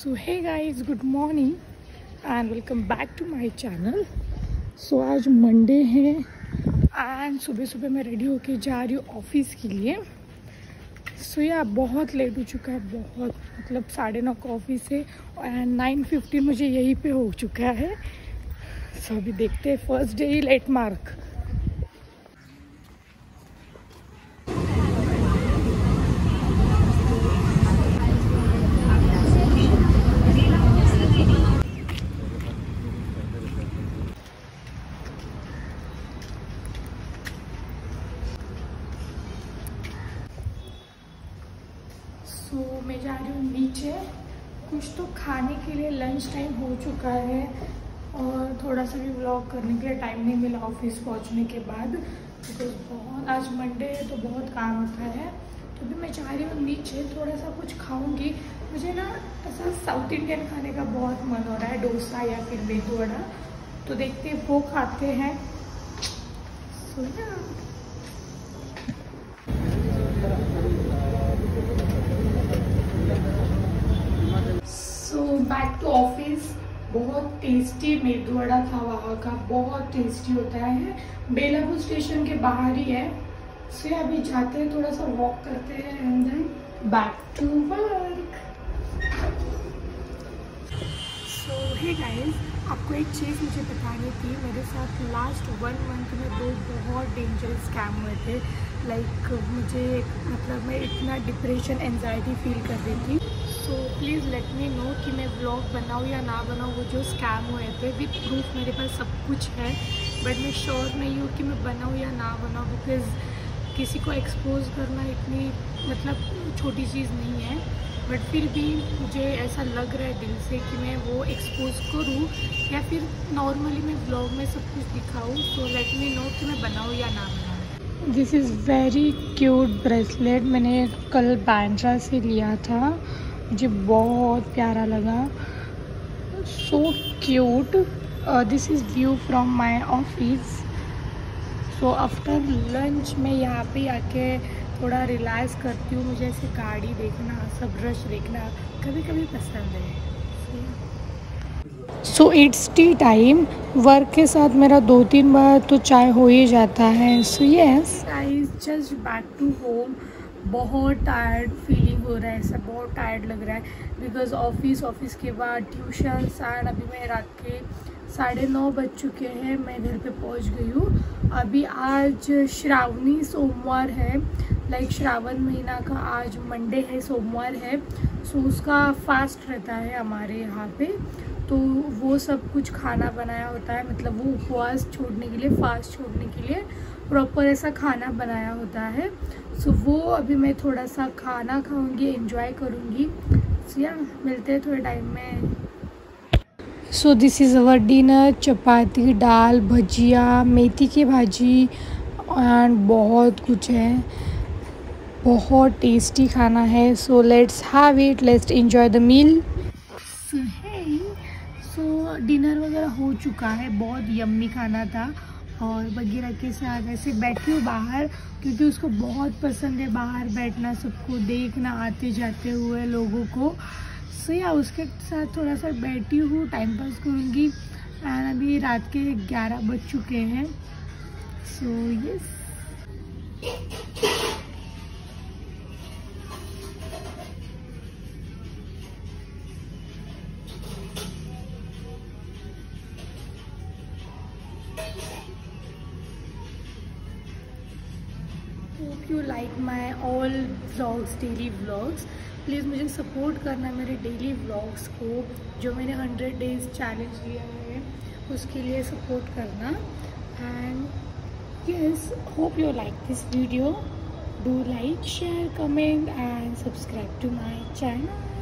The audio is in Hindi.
So hey guys, good morning and welcome back to my channel. So आज मंडे है एंड सुबह सुबह मैं रेडी होके जा रही हूँ ऑफिस के लिए। सो या बहुत लेट हो चुका है, बहुत मतलब 9:30 का ऑफिस है एंड 9:15 मुझे यहीं पे हो चुका है। सो अभी देखते हैं, फर्स्ट डे ही लेट मार्क। तो मैं जा रही हूँ नीचे, कुछ तो खाने के लिए लंच टाइम हो चुका है और थोड़ा सा भी व्लॉग करने के लिए टाइम नहीं मिला ऑफिस पहुँचने के बाद, बिकॉज बहुत आज मंडे है तो बहुत काम होता है। तो अभी मैं जा रही हूँ नीचे, थोड़ा सा कुछ खाऊंगी। मुझे ना ऐसा साउथ इंडियन खाने का बहुत मन हो रहा है, डोसा या फिर मेदू वड़ा, तो देखते हैं वो खाते हैं। So back to office. बहुत टेस्टी मेदू वड़ा था वहाँ का, बहुत टेस्टी होता है। बेलापुर स्टेशन के बाहर ही है। सो अभी जाते हैं, थोड़ा सा वॉक करते हैं and then back to work. So hey guys, आपको एक चीज़ मुझे बतानी थी। मेरे साथ लास्ट 1 मंथ में 2 बहुत डेंजरस स्कैम हुए थे। लाइक मुझे मतलब मैं इतना डिप्रेशन एंजाइटी फील कर रही थी। So please let me know कि मैं ब्लॉग बनाऊँ या ना बनाऊँ। वो जो स्कैम हुए थे विद प्रूफ मेरे पास सब कुछ है, बट मैं श्योर नहीं हूँ कि मैं बनाऊँ या ना बनाऊँ, बिकॉज किसी को एक्सपोज करना इतनी मतलब छोटी चीज़ नहीं है। बट फिर भी मुझे ऐसा लग रहा है दिल से कि मैं वो एक्सपोज करूँ या फिर नॉर्मली मैं ब्लॉग में सब कुछ दिखाऊँ। सो लेट मी नो कि मैं बनाऊँ या ना बनाऊँ। This is very cute bracelet, मैंने कल बांद्रा से लिया था, मुझे बहुत प्यारा लगा। So cute. This is view from my office. So after lunch मैं यहाँ पे आके थोड़ा रिलैक्स करती हूँ। मुझे ऐसे गाड़ी देखना, सब रश देखना कभी कभी पसंद है। So it's tea time. Work के साथ मेरा 2-3 बार तो चाय हो ही जाता है। So yes guys, just back to home. बहुत टायर्ड फीलिंग हो रहा है, ऐसा बहुत टायर्ड लग रहा है बिकॉज ऑफिस के बाद ट्यूशन एंड अभी मैं रात के 9:30 बज चुके हैं। मैं घर पे पहुंच गई हूँ। अभी आज श्रावणी सोमवार है, लाइक श्रावण महीना का आज मंडे है, सोमवार है। सो उसका फास्ट रहता है हमारे यहाँ पे, तो वो सब कुछ खाना बनाया होता है। मतलब वो उपवास छोड़ने के लिए, फास्ट छोड़ने के लिए प्रॉपर ऐसा खाना बनाया होता है। सो वो अभी मैं थोड़ा सा खाना खाऊंगी, एंजॉय करूंगी। सो या मिलते हैं थोड़े टाइम में। So this is our dinner. Chapati, dal, bhajiya, methi की भाजी एंड बहुत कुछ है। बहुत टेस्टी खाना है। So let's have it, let's enjoy the meal. So dinner वगैरह हो चुका है, बहुत यम्मी खाना था। और बगीरा के साथ ऐसे बैठी हूँ बाहर, क्योंकि उसको बहुत पसंद है बाहर बैठना, सबको देखना, आते जाते हुए लोगों को। सो या उसके साथ थोड़ा सा बैठी हूँ, टाइम पास करूँगी। एंड अभी रात के 11 बज चुके हैं। So yes, hope you like my all vlogs, daily vlogs. Please मुझे सपोर्ट करना मेरे डेली व्लॉग्स को, जो मैंने 100 डेज़ चैलेंज लिया है उसके लिए सपोर्ट करना। And yes, hope you like this video. Do like, share, comment and subscribe to my channel.